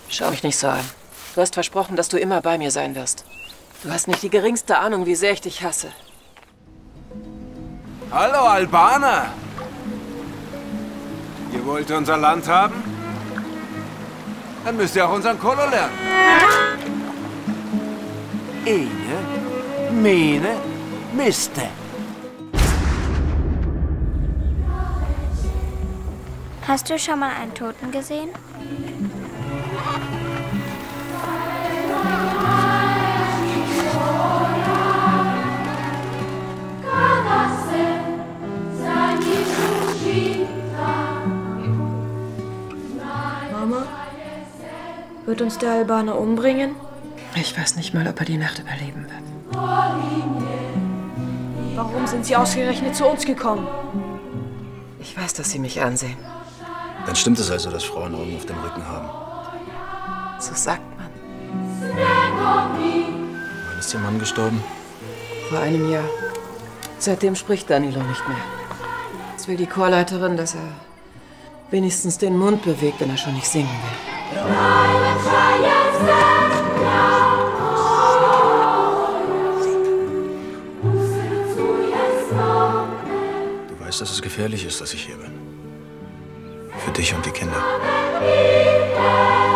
Schau mich nicht so an. Du hast versprochen, dass du immer bei mir sein wirst. Du hast nicht die geringste Ahnung, wie sehr ich dich hasse. Hallo, Albaner! Ihr wollt unser Land haben? Dann müsst ihr auch unseren Kolo lernen. Ene, mene, miste. Hast du schon mal einen Toten gesehen? Mama? Wird uns der Albaner umbringen? Ich weiß nicht mal, ob er die Nacht überleben wird. Warum sind sie ausgerechnet zu uns gekommen? Ich weiß, dass sie mich ansehen. Dann stimmt es also, dass Frauen Augen auf dem Rücken haben. So sagt man. Wann ist Ihr Mann gestorben? Vor einem Jahr. Seitdem spricht Danilo nicht mehr. Jetzt will die Chorleiterin, dass er wenigstens den Mund bewegt, wenn er schon nicht singen will. Du weißt, dass es gefährlich ist, dass ich hier bin. Für dich und die Kinder.